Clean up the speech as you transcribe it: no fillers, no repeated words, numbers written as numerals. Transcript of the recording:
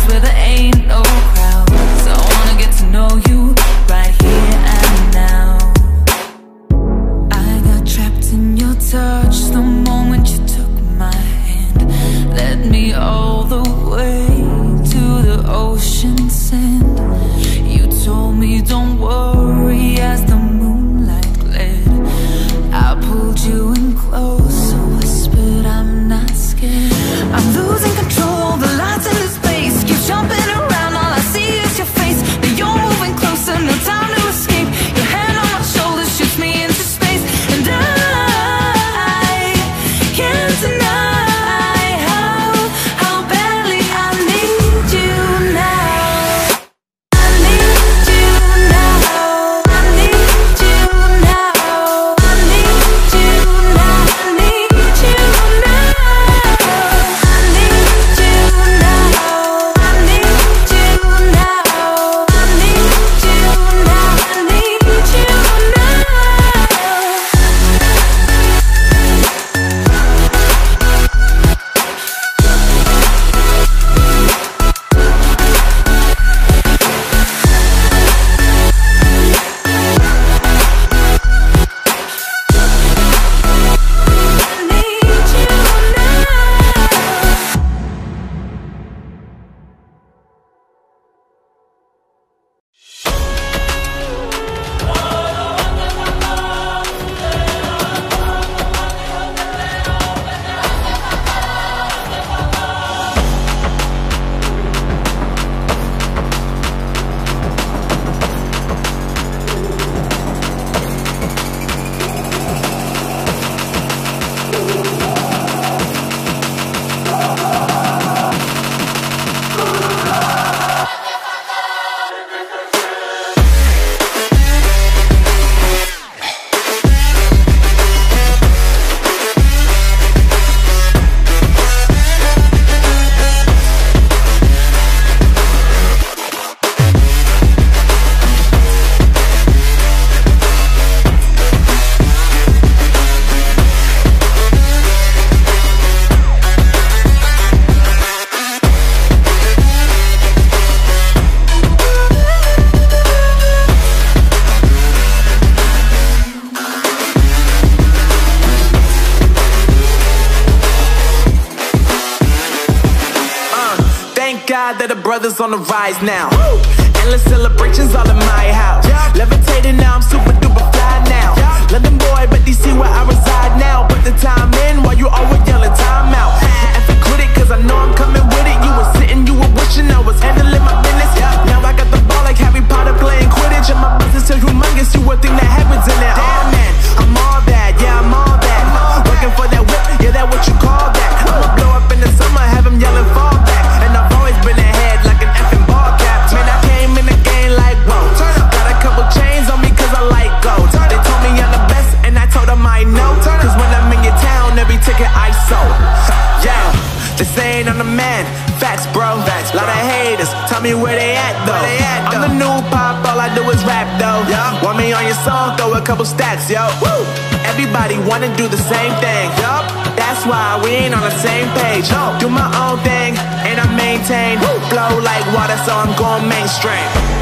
where there ain't no crowds. I wanna get to know you right here and now. I got trapped in your touch the moment you took my hand. Led me all the way to the ocean sand. You told me don't worry as the moonlight gled. I pulled you in close, whispered I'm not scared. I'm losing control, the lights in the space keep jumping around, all I see is your face. Now you're moving closer, no time to escape. Your hand on my shoulder shoots me into space, and I can't deny how badly I need you now. I need you now. I need you now. I need you now. I need you now. I need you now. I need you now. I need you now. I need you now. That the brothers on the rise now. Endless celebrations all in my house. Levitating now, I'm super duper fly now. London boy, but they see where I reside now. Put the time in while you always yelling time out. And for quit it, cause I know I'm coming with it. You were sitting, you were wishing I was handling my business. Now I got the ball like Harry Potter playing Quidditch. And my business is humongous, you would think that happens in it. Damn man, I'm all that, yeah I'm all that. Working for that whip, yeah that what you call that. I'ma blow up in the summer, have them yelling fall back. And I've always been ahead like an effing ball cap. Man, I came in the game like whoa. Got a couple chains on me cause I like gold. They told me I'm the best and I told them I know. Cause when I'm in your town, every ticket I sold. Yeah, they saying I'm the man. Facts bro, lot of haters, tell me where they at though. I'm the new pop, all I do is rap though. Want me on your song, throw a couple stacks, yo. Woo! Everybody wanna do the same thing. That's why we ain't on the same page. Do my own thing, and I maintain. Flow like water, so I'm going mainstream.